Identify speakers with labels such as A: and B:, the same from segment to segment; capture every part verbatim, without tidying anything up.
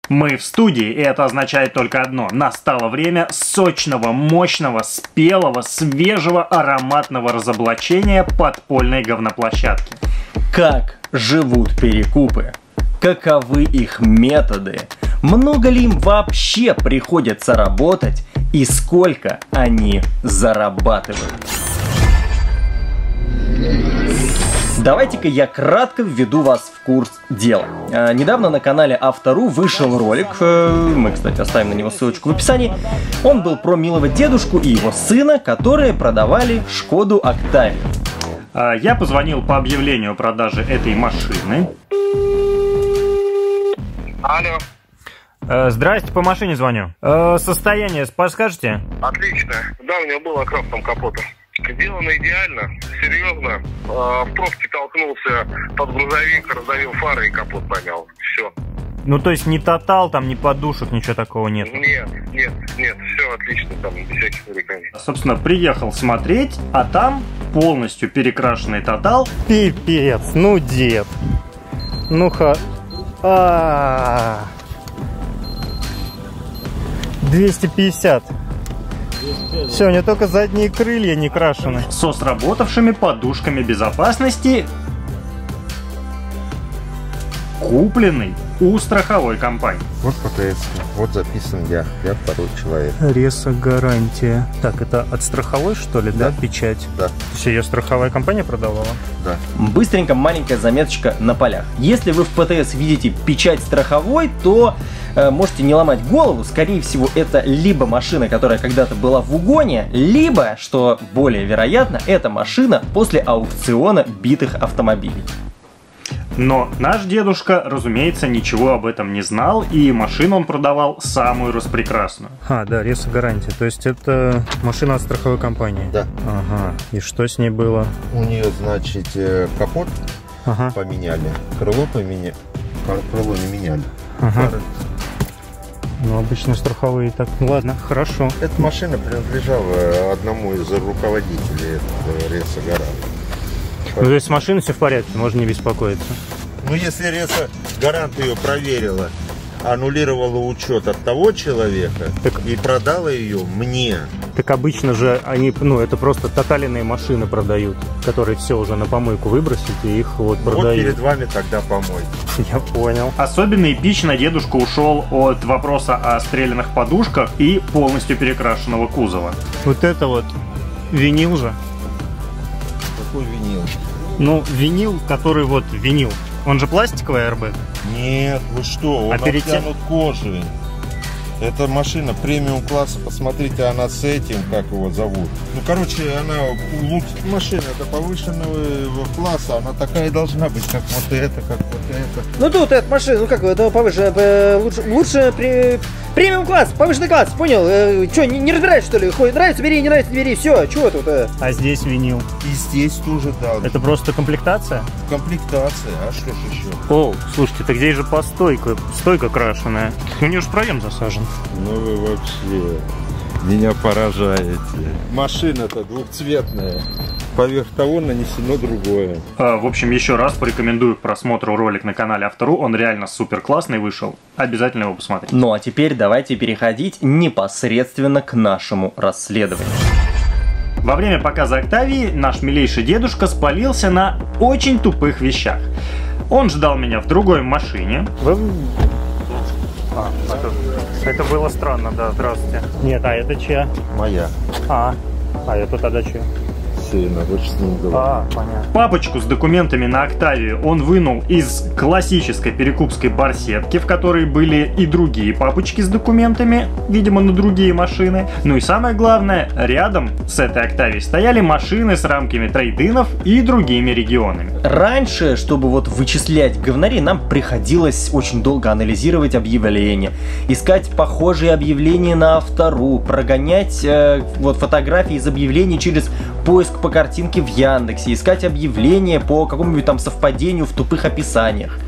A: Мы в студии, и это означает только одно. Настало время сочного, мощного, спелого, свежего, ароматного разоблачения подпольной говноплощадки.
B: Как живут перекупы? Каковы их методы? Много ли им вообще приходится работать? И сколько они зарабатывают? Давайте-ка я кратко введу вас в курс дела. А, недавно на канале Авто.ру вышел ролик, э, мы, кстати, оставим на него ссылочку в описании. Он был про милого дедушку и его сына, которые продавали Шкоду Октавию.
A: А, я позвонил по объявлению о продаже этой машины.
C: Алло.
A: Э, здрасте, по машине звоню. Э, состояние подскажете?
C: Отлично. Да, у него было крафтом капота. Сделано идеально, серьезно. В пробке толкнулся под грузовик, раздавил фары и капот понял. Все.
A: Ну, то есть не тотал, там, ни подушек, ничего такого нет?
C: Нет, нет, нет, все отлично, там, без всяких нареканий.
A: Собственно, приехал смотреть, а там полностью перекрашенный тотал.
D: Пипец, ну, дед. Ну-ха. А-а-а. двести пятьдесят. Все, у него только задние крылья не крашены.
A: Со сработавшими подушками безопасности, купленный у страховой компании.
E: Вот ПТС, вот записан я, я второй человек.
D: Ресо-гарантия. Так, это от страховой, что ли, да, да? Печать?
E: Да.
D: То есть ее страховая компания продавала?
E: Да.
B: Быстренько маленькая заметочка на полях. Если вы в ПТС видите печать страховой, то э, можете не ломать голову. Скорее всего, это либо машина, которая когда-то была в угоне, либо, что более вероятно, это машина после аукциона битых автомобилей.
A: Но наш дедушка, разумеется, ничего об этом не знал, и машину он продавал самую распрекрасную.
D: А, да, ресо-гарантия. То есть это машина от страховой компании?
E: Да.
D: Ага. И что с ней было?
E: У нее, значит, капот ага. поменяли, крыло поменяли, крыло не меняли.
D: Ага. Пары. Ну, обычно страховые так. Ну, ладно, хорошо.
E: Эта машина принадлежала одному из руководителей ресо-гарантии.
D: Ну, то есть с машиной все в порядке, можно не беспокоиться.
E: Ну, если ресо-гарант ее проверила, аннулировала учет от того человека так, и продала ее мне.
D: Так обычно же они, ну, это просто тоталенные машины продают, которые все уже на помойку выбросить и их вот продают.
E: Вот перед вами тогда помойка.
D: Я понял.
A: Особенно эпично дедушка ушел от вопроса о стрелянных подушках и полностью перекрашенного кузова.
D: Вот это вот винил же.
E: Какой винил?
D: Ну, винил, который вот винил. Он же пластиковый аэрбэк?
E: Нет, вы что, он
D: а перед
E: обтянут
D: тем...
E: кожей. Это машина премиум класса, посмотрите, она с этим, как его зовут. Ну, короче, она лучше. Машина это повышенного класса, она такая и должна быть, как вот это, как вот это.
F: Ну тут эта машина, ну как это повыше, лучше, лучше при, премиум класс, повышенный класс, понял? Э, что, не, не разбираешь что ли? Хоть нравится, бери, не нравится, бери, все, чего тут? Э?
D: А здесь винил?
E: И здесь тоже, да.
D: Это просто комплектация?
E: Комплектация, а что ж еще?
D: О, слушайте, так здесь же по стойке, стойка крашеная. У нее же проем засажен.
E: Ну вы вообще меня поражаете. Машина-то двухцветная. Поверх того нанесено другое.
A: А, в общем, еще раз порекомендую к просмотру ролик на канале Авто.ру. Он реально супер классный вышел. Обязательно его посмотрите.
B: Ну а теперь давайте переходить непосредственно к нашему расследованию.
A: Во время показа Октавии наш милейший дедушка спалился на очень тупых вещах. Он ждал меня в другой машине.
D: Вы... А, это, это было странно, да, здравствуйте. Нет, а это чья?
E: Моя.
D: А, а это тогда чья?
E: Сильно, больше с ним говорю.
D: А, понятно.
A: Папочку с документами на Октавию он вынул из классической перекупской барсетки, в которой были и другие папочки с документами, видимо, на другие машины. Ну и самое главное, рядом с этой Октавией стояли машины с рамками трейд-инов и другими регионами.
B: Раньше, чтобы вот вычислять говнарей, нам приходилось очень долго анализировать объявления, искать похожие объявления на Авто.ру, прогонять э, вот фотографии из объявлений через поиск по картинке в Яндексе, искать объявления по какому-нибудь там совпадению в тупых описаниях.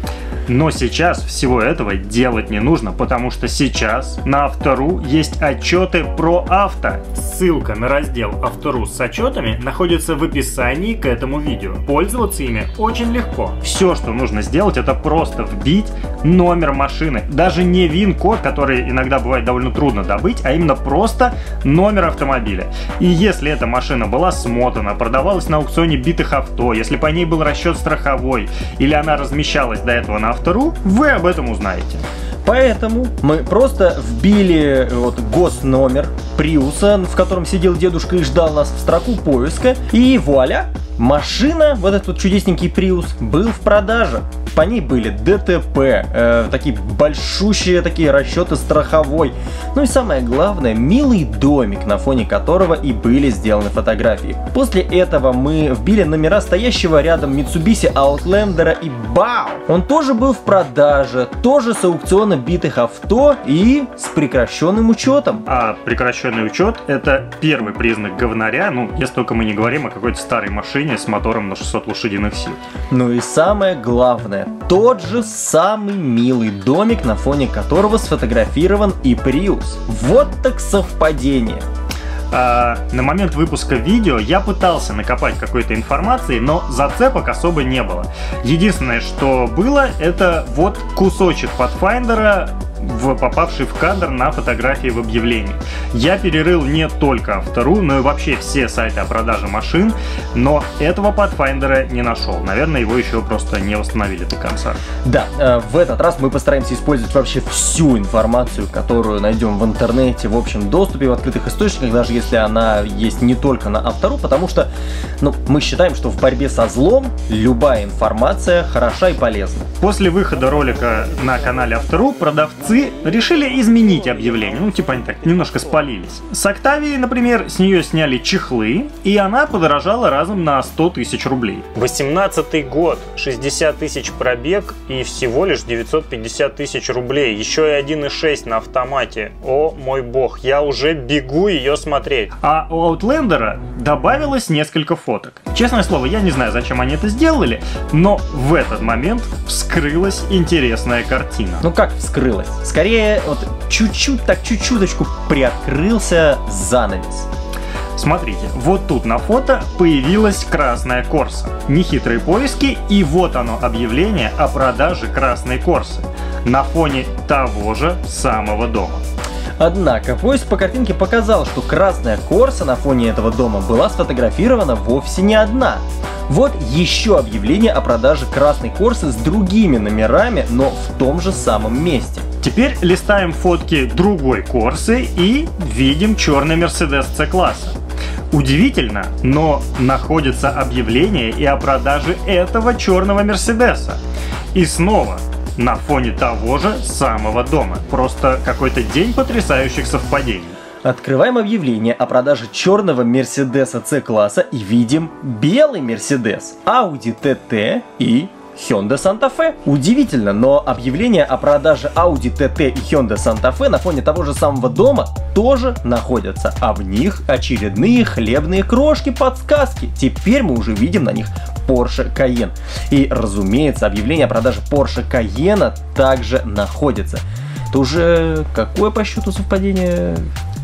A: Но сейчас всего этого делать не нужно, потому что сейчас на Авто.ру есть отчеты про авто. Ссылка на раздел Авто.ру с отчетами находится в описании к этому видео. Пользоваться ими очень легко. Все, что нужно сделать, это просто вбить номер машины. Даже не ВИН-код, который иногда бывает довольно трудно добыть, а именно просто номер автомобиля. И если эта машина была смотана, продавалась на аукционе битых авто, если по ней был расчет страховой, или она размещалась до этого на Авто.ру, вы об этом узнаете.
B: Поэтому мы просто вбили вот госномер Приуса, в котором сидел дедушка и ждал нас в строку поиска, и вуаля! Машина, вот этот вот чудесненький Приус, был в продаже. По ней были ДТП, э, такие большущие такие расчеты страховой. Ну и самое главное, милый домик, на фоне которого и были сделаны фотографии. После этого мы вбили номера стоящего рядом Mitsubishi Outlander и бау! Он тоже был в продаже, тоже с аукциона битых авто и с прекращенным учетом.
A: А прекращенный учет — это первый признак говнаря, ну, если только мы не говорим о какой-то старой машине с мотором на шестьсот лошадиных сил.
B: Ну и самое главное, тот же самый милый домик, на фоне которого сфотографирован и Приус. Вот так совпадение.
A: А, на момент выпуска видео я пытался накопать какой-то информации, но зацепок особо не было. Единственное, что было, это вот кусочек Pathfinder, в, попавший в кадр на фотографии в объявлении. Я перерыл не только Авто.ру, но и вообще все сайты о продаже машин, но этого Pathfinder не нашел. Наверное, его еще просто не восстановили до конца.
B: Да, э, в этот раз мы постараемся использовать вообще всю информацию, которую найдем в интернете, в общем доступе, в открытых источниках, даже если она есть не только на Авто.ру, потому что, ну, мы считаем, что в борьбе со злом любая информация хороша и полезна.
A: После выхода ролика на канале Авто.ру продавцы решили изменить объявление. Ну, типа они так немножко спалились. С Октавией, например, с нее сняли чехлы, и она подорожала разом на сто тысяч рублей. восемнадцатый год, шестьдесят тысяч пробег и всего лишь девятьсот пятьдесят тысяч рублей. Еще и один и шесть на автомате. О мой бог, я уже бегу ее смотреть. А у Outlander добавилось несколько фоток. Честное слово, я не знаю, зачем они это сделали, но в этот момент вскрылась интересная картина.
B: Ну как вскрылась? Скорее, вот чуть-чуть, так чуть-чуточку приоткрылся занавес.
A: Смотрите, вот тут на фото появилась красная Корса. Нехитрые поиски, и вот оно объявление о продаже красной Корсы на фоне того же самого дома.
B: Однако поиск по картинке показал, что красная Корса на фоне этого дома была сфотографирована вовсе не одна. Вот еще объявление о продаже красной Корсы с другими номерами, но в том же самом месте.
A: Теперь листаем фотки другой Корсы и видим черный Мерседес С-класса. Удивительно, но находится объявление и о продаже этого черного Мерседеса. И снова на фоне того же самого дома. Просто какой-то день потрясающих совпадений.
B: Открываем объявление о продаже черного Мерседеса С-класса и видим белый Мерседес, Audi ти ти и Hyundai Santa Fe. Удивительно, но объявление о продаже Audi ти ти и Hyundai Santa Fe на фоне того же самого дома тоже находятся, а в них очередные хлебные крошки-подсказки. Теперь мы уже видим на них Porsche Cayenne. И, разумеется, объявление о продаже Porsche Cayenne также находится. Это уже какое по счету совпадение?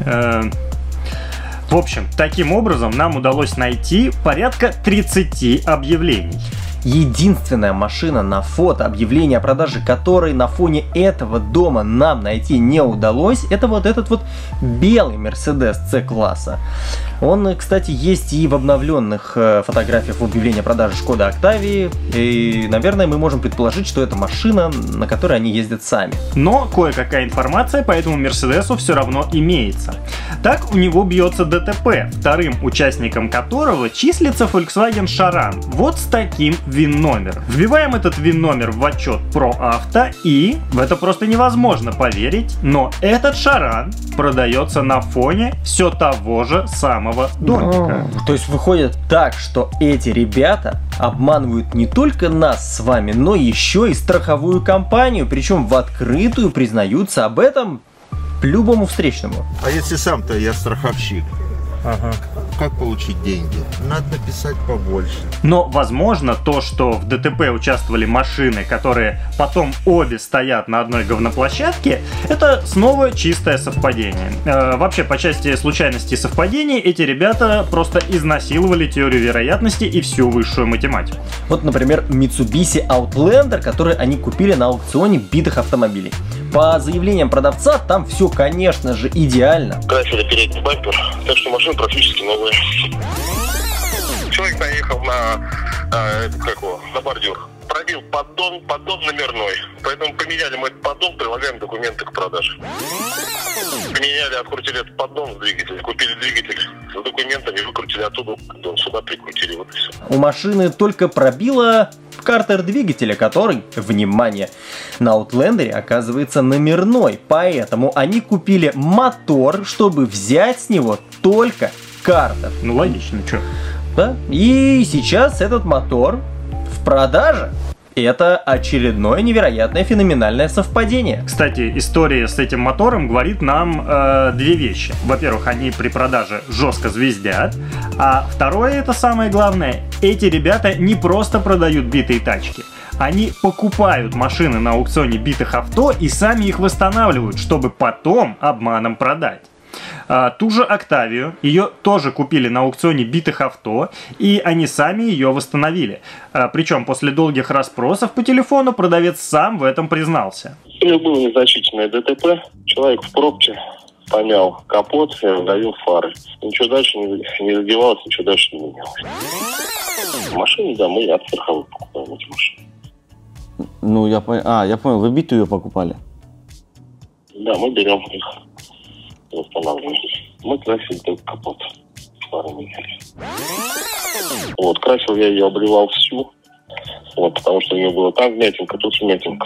A: В общем, таким образом нам удалось найти порядка тридцати объявлений.
B: Единственная машина на фото, объявление о продаже которой на фоне этого дома нам найти не удалось, это вот этот вот белый Мерседес С-класса. Он, кстати, есть и в обновленных э, фотографиях в объявлении о продаже Шкода Октавии. И, наверное, мы можем предположить, что это машина, на которой они ездят сами.
A: Но кое-какая информация по этому Мерседесу все равно имеется. Так, у него бьется ДТП, вторым участником которого числится Volkswagen Charan. Вот с таким ВИН-номером. Вбиваем этот ВИН-номер в отчет про авто, и в это просто невозможно поверить, но этот Charan продается на фоне все того же самого домика.
B: О, то есть выходит так, что эти ребята обманывают не только нас с вами, но еще и страховую компанию, причем в открытую признаются об этом любому встречному.
E: А если сам-то я страховщик?
D: Ага.
E: как получить деньги? Надо написать побольше.
A: Но, возможно, то, что в ДТП участвовали машины, которые потом обе стоят на одной говноплощадке, это снова чистое совпадение. Э, вообще, по части случайностей и совпадений, эти ребята просто изнасиловали теорию вероятности и всю высшую математику.
B: Вот, например, Mitsubishi Outlander, который они купили на аукционе битых автомобилей. По заявлениям продавца, там все, конечно же, идеально.
C: Красили передний бампер, так что машина практически новая. Человек наехал на, э, как его, на бордюр. Пробил поддон, поддон номерной. Поэтому поменяли мы этот поддон, прилагаем документы к продаже. Поменяли, открутили этот поддон в двигателе, купили двигатель с документами, выкрутили оттуда поддон, сюда прикрутили, вот и все.
B: У машины только пробило картер двигателя, который, внимание, на Outlander оказывается номерной. Поэтому они купили мотор, чтобы взять с него только картер.
A: Ну, логично, что?
B: Да? И сейчас этот мотор в продаже. Это очередное невероятное феноменальное совпадение.
A: Кстати, история с этим мотором говорит нам э, две вещи. Во-первых, они при продаже жестко звездят. А второе, это самое главное, эти ребята не просто продают битые тачки. Они покупают машины на аукционе битых авто и сами их восстанавливают, чтобы потом обманом продать. А, ту же Октавию, ее тоже купили на аукционе битых авто, и они сами ее восстановили. А, причем после долгих расспросов по телефону продавец сам в этом признался.
C: У него было незначительное ДТП, человек в пробке помял капот и раздавил фары. Ничего дальше не, не задевалось, ничего дальше не менялось. Машины, да, мы от страховых покупаем эти машины.
G: Ну, я понял. А, я понял, вы битую ее покупали?
C: Да, мы берем их. Восстанавливаем. Мы красили только капот. Фары меняли. Вот, красил я ее, обливал всю. Вот, потому что у нее было там вмятинка, тут вмятинка.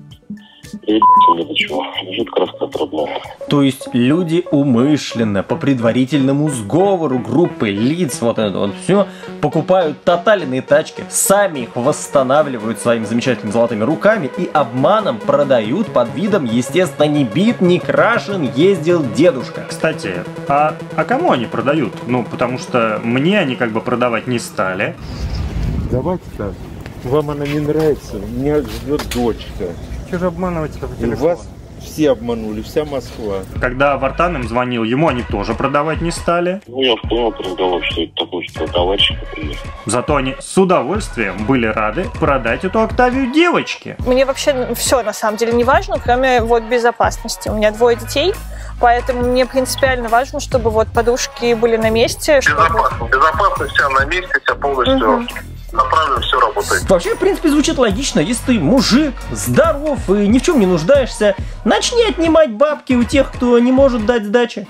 C: И не до чего. Лежит краска трудная.
B: То есть люди умышленно, по предварительному сговору группы лиц, вот это вот все, покупают тотальные тачки, сами их восстанавливают своими замечательными золотыми руками и обманом продают под видом, естественно, не бит, не крашен, ездил дедушка.
A: Кстати, а, а кому они продают? Ну, потому что мне они как бы продавать не стали.
E: Давайте так. Вам она не нравится, меня ждет дочка.
D: Что же обманывать по
E: И
D: телефону?
E: вас все обманули, вся Москва.
A: Когда Вартан им звонил, ему они тоже продавать не стали.
C: Ну, я понял по разговору, что это такой, что товарищ приехал.
A: Зато они с удовольствием были рады продать эту Октавию девочке.
H: Мне вообще все на самом деле не важно, кроме вот безопасности. У меня двое детей, поэтому мне принципиально важно, чтобы вот подушки были на месте. Чтобы...
C: Безопасно. Безопасность вся на месте, вся полностью. Угу. Направлено, все работает.
B: Вообще, в принципе, звучит логично. Если ты мужик, здоров и ни в чем не нуждаешься, начни отнимать бабки у тех, кто не может дать сдачи.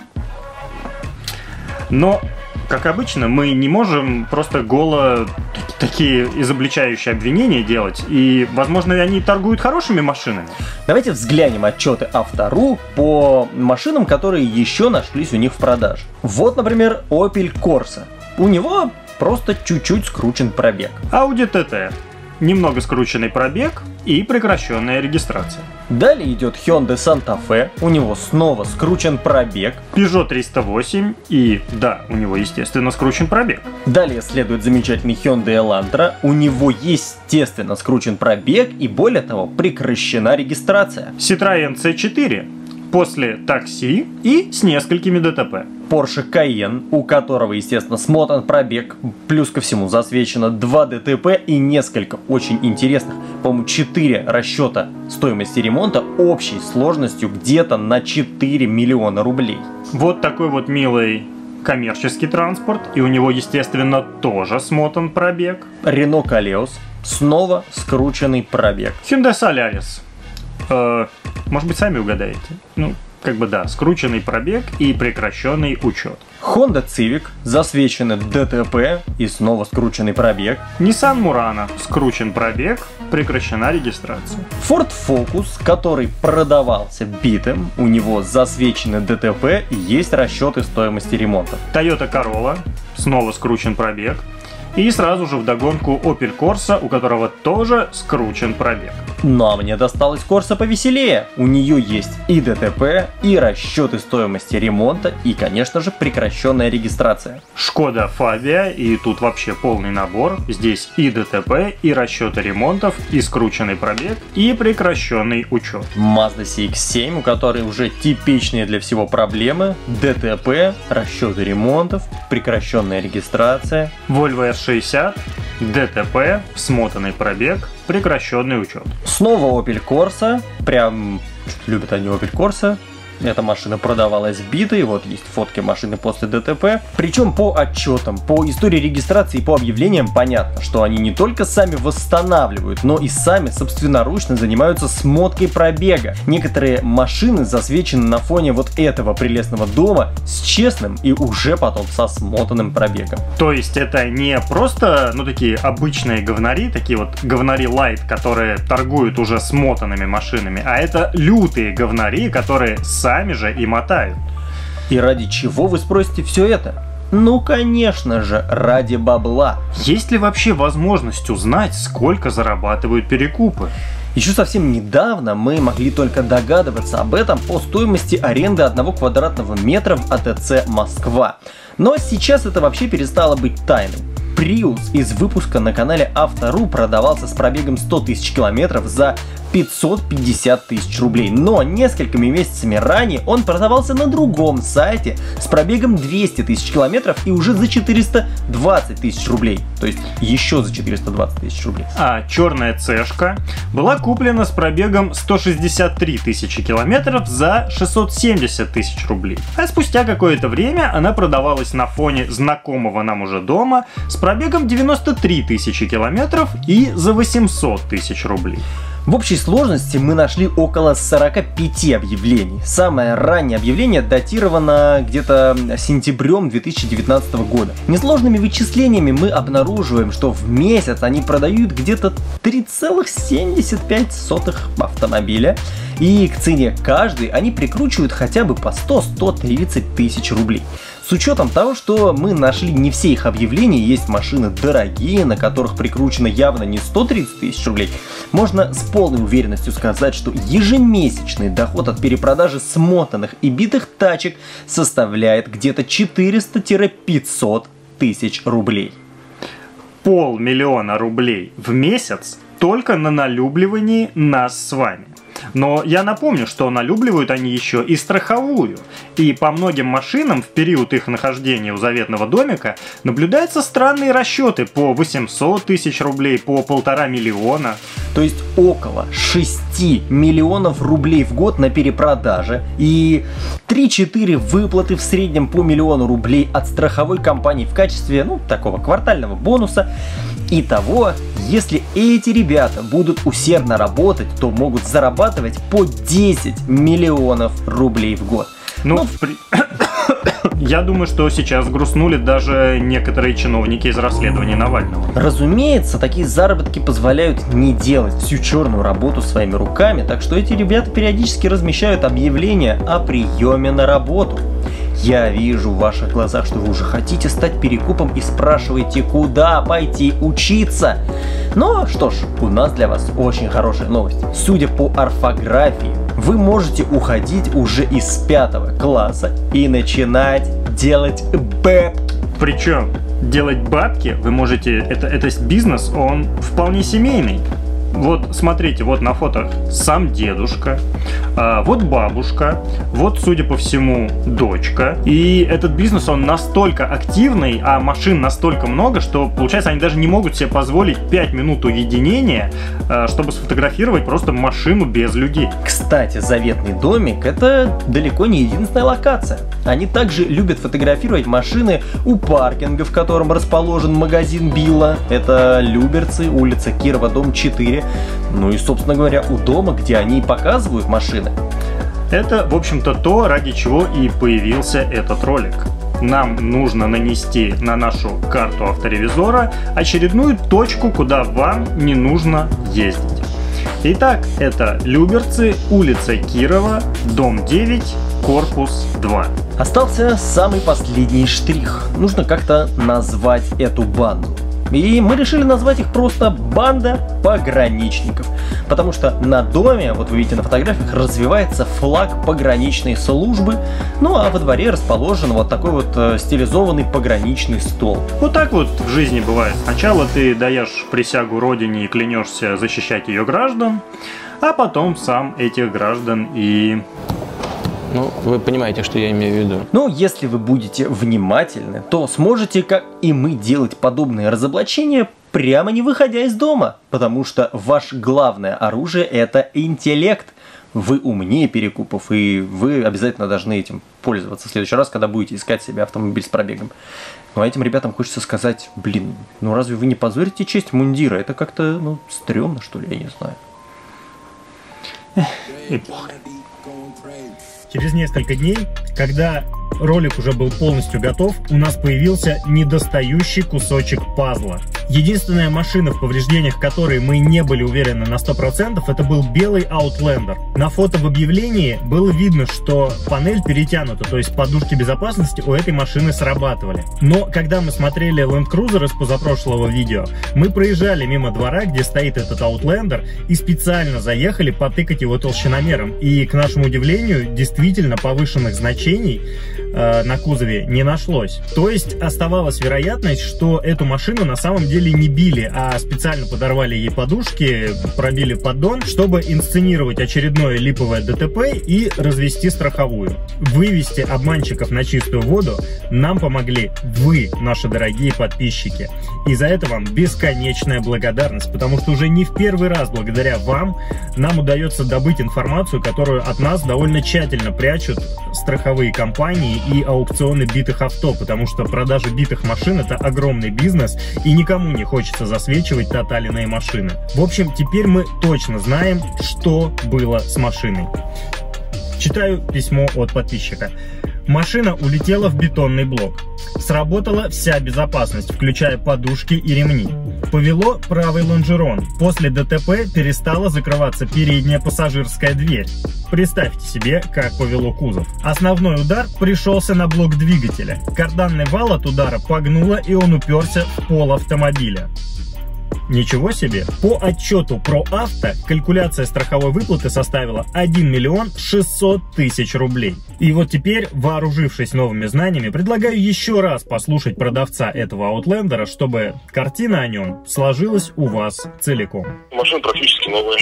A: Но, как обычно, мы не можем просто голо такие изобличающие обвинения делать. И, возможно, они торгуют хорошими машинами.
B: Давайте взглянем отчеты Автору по машинам, которые еще нашлись у них в продаже. Вот, например, Opel Corsa. У него просто чуть-чуть скручен пробег.
A: Audi ти ти. Немного скрученный пробег и прекращенная регистрация.
B: Далее идет Hyundai Santa Fe. У него снова скручен пробег.
A: Peugeot триста восемь. И да, у него, естественно, скручен пробег.
B: Далее следует замечательный Hyundai Elantra. У него, естественно, скручен пробег и, более того, прекращена регистрация.
A: Citroёn си четыре. После такси и с несколькими ДТП.
B: Porsche Cayenne, у которого, естественно, смотан пробег, плюс ко всему засвечено два ДТП и несколько очень интересных, по-моему, четыре расчета стоимости ремонта общей сложностью где-то на четыре миллиона рублей.
A: Вот такой вот милый коммерческий транспорт, и у него, естественно, тоже смотан пробег.
B: Renault Koleos, снова скрученный пробег.
A: Hyundai Solaris. Э, может быть, сами угадаете? Ну, как бы да, скрученный пробег и прекращенный учет.
B: Honda Civic, засвеченный ДТП и снова скрученный пробег.
A: Nissan Murano, скручен пробег, прекращена регистрация.
B: Ford Focus, который продавался битым, у него засвечены ДТП и есть расчеты стоимости ремонта.
A: Toyota Corolla, снова скручен пробег. И сразу же вдогонку Opel Corsa, у которого тоже скручен пробег.
B: Но мне досталась Corsa повеселее. У нее есть и ДТП, и расчеты стоимости ремонта, и, конечно же, прекращенная регистрация.
A: Шкода Фабия, и тут вообще полный набор. Здесь и ДТП, и расчеты ремонтов, и скрученный пробег, и прекращенный учет.
B: Mazda си икс семь, у которой уже типичные для всего проблемы, ДТП, расчеты ремонтов, прекращенная регистрация.
A: Volvo эс шестьдесят, ДТП, смотанный пробег, прекращенный учет.
B: Снова Opel Corsa, прям любят они Opel Corsa. Эта машина продавалась битой, вот есть фотки машины после ДТП. Причем по отчетам, по истории регистрации и по объявлениям понятно, что они не только сами восстанавливают, но и сами собственноручно занимаются смоткой пробега. Некоторые машины засвечены на фоне вот этого прелестного дома с честным и уже потом со смотанным пробегом.
A: То есть это не просто, ну, такие обычные говнари, такие вот говнари лайт, которые торгуют уже смотанными машинами, а это лютые говнари, которые сами сами же и мотают.
B: И ради чего, вы спросите, все это? Ну, конечно же, ради бабла.
A: Есть ли вообще возможность узнать, сколько зарабатывают перекупы?
B: Еще совсем недавно мы могли только догадываться об этом по стоимости аренды одного квадратного метра в АТЦ Москва. Но сейчас это вообще перестало быть тайной. Prius из выпуска на канале Авто.ру продавался с пробегом сто тысяч километров за пятьсот пятьдесят тысяч рублей. Но несколькими месяцами ранее он продавался на другом сайте с пробегом двести тысяч километров и уже за четыреста двадцать тысяч рублей. То есть еще за четыреста двадцать тысяч рублей.
A: А черная цешка была куплена с пробегом сто шестьдесят три тысячи километров за шестьсот семьдесят тысяч рублей. А спустя какое-то время она продавалась на фоне знакомого нам уже дома с пробегом девяносто три тысячи километров и за восемьсот тысяч рублей.
B: В общей сложности мы нашли около сорока пяти объявлений. Самое раннее объявление датировано где-то сентябрем две тысячи девятнадцатого года. Несложными вычислениями мы обнаруживаем, что в месяц они продают где-то три целых семьдесят пять сотых автомобиля. И к цене каждой они прикручивают хотя бы по сто — сто тридцать тысяч рублей. С учетом того, что мы нашли не все их объявления, есть машины дорогие, на которых прикручено явно не сто тридцать тысяч рублей, можно с полной уверенностью сказать, что ежемесячный доход от перепродажи смотанных и битых тачек составляет где-то четыреста — пятьсот тысяч рублей.
A: Полмиллиона рублей в месяц только на налюбливании нас с вами. Но я напомню, что налюбливают они еще и страховую. И по многим машинам в период их нахождения у заветного домика наблюдаются странные расчеты по восемьсот тысяч рублей, по полтора миллиона.
B: То есть около шести миллионов рублей в год на перепродаже и три-четыре выплаты в среднем по миллиону рублей от страховой компании в качестве, ну, такого квартального бонуса. Итого, если эти ребята будут усердно работать, то могут зарабатывать по десять миллионов рублей в год.
A: Ну, ну при... я думаю, что сейчас грустнули даже некоторые чиновники из расследования Навального.
B: Разумеется, такие заработки позволяют не делать всю черную работу своими руками, так что эти ребята периодически размещают объявления о приеме на работу. Я вижу в ваших глазах, что вы уже хотите стать перекупом и спрашиваете, куда пойти учиться. Но что ж, у нас для вас очень хорошая новость. Судя по орфографии, вы можете уходить уже из пятого класса и начинать делать бабки.
A: Причем делать бабки вы можете, это, это бизнес, он вполне семейный. Вот смотрите, вот на фото сам дедушка, а, вот бабушка, вот, судя по всему, дочка. И этот бизнес, он настолько активный, а машин настолько много, что, получается, они даже не могут себе позволить пять минут уединения, а, чтобы сфотографировать просто машину без людей.
B: Кстати, заветный домик — это далеко не единственная локация. Они также любят фотографировать машины у паркинга, в котором расположен магазин Билла. Это Люберцы, улица Кирова, дом четыре. Ну и, собственно говоря, у дома, где они и показывают машины.
A: Это, в общем-то, то, ради чего и появился этот ролик. Нам нужно нанести на нашу карту авторевизора очередную точку, куда вам не нужно ездить. Итак, это Люберцы, улица Кирова, дом девять, корпус два.
B: Остался самый последний штрих. Нужно как-то назвать эту банду. И мы решили назвать их просто «Банда пограничников». Потому что на доме, вот вы видите на фотографиях, развивается флаг пограничной службы. Ну а во дворе расположен вот такой вот э, стилизованный пограничный стол.
A: Вот так вот в жизни бывает. Сначала ты даешь присягу родине и клянешься защищать ее граждан, а потом сам этих граждан и...
I: Ну, вы понимаете, что я имею в виду.
B: Но если вы будете внимательны, то сможете, как и мы, делать подобные разоблачения, прямо не выходя из дома. Потому что ваше главное оружие – это интеллект. Вы умнее перекупов, и вы обязательно должны этим пользоваться в следующий раз, когда будете искать себе автомобиль с пробегом. Ну а этим ребятам хочется сказать, блин, ну разве вы не позорите честь мундира? Это как-то, ну, стрёмно, что ли, я не знаю.
A: Эпоха. Через несколько дней, когда ролик уже был полностью готов, у нас появился недостающий кусочек пазла. Единственная машина, в повреждениях которой мы не были уверены на сто процентов, это был белый Outlander. На фото в объявлении было видно, что панель перетянута, то есть подушки безопасности у этой машины срабатывали. Но когда мы смотрели Land Cruiser из позапрошлого видео, мы проезжали мимо двора, где стоит этот Outlander, и специально заехали потыкать его толщиномером. И, к нашему удивлению, действительно повышенных значений э, на кузове не нашлось. То есть оставалась вероятность, что эту машину на самом деле не били, а специально подорвали ей подушки, пробили поддон, чтобы инсценировать очередное липовое ДТП и развести страховую. Вывести обманщиков на чистую воду нам помогли вы, наши дорогие подписчики. И за это вам бесконечная благодарность, потому что уже не в первый раз благодаря вам нам удается добыть информацию, которую от нас довольно тщательно прячут страховые компании и аукционы битых авто, потому что продажа битых машин — это огромный бизнес, и никому не хочется засвечивать тоталенные машины. В общем, теперь мы точно знаем, что было с машиной. Читаю письмо от подписчика. Машина улетела в бетонный блок. Сработала вся безопасность, включая подушки и ремни. Повело правый лонжерон. После ДТП перестала закрываться передняя пассажирская дверь. Представьте себе, как повело кузов. Основной удар пришелся на блок двигателя. Карданный вал от удара погнуло, и он уперся в пол автомобиля. Ничего себе! По отчету про авто калькуляция страховой выплаты составила один миллион шестьсот тысяч рублей. И вот теперь, вооружившись новыми знаниями, предлагаю еще раз послушать продавца этого Outlander, чтобы картина о нем сложилась у вас целиком.
C: Машина практически новая.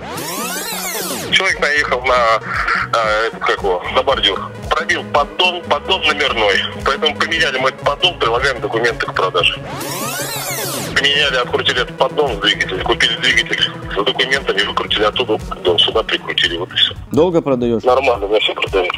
C: Человек наехал на, а, этот, как его, на бордюр. Пробил поддон, поддон номерной. Поэтому поменяли мы этот поддон, прилагаем документы к продаже. Поменяли, открутили этот поддон с двигателя, купили двигатель с документами, выкрутили оттуда поддон, сюда прикрутили, вот и все.
G: Долго продаешь?
C: Нормально, я все продаю.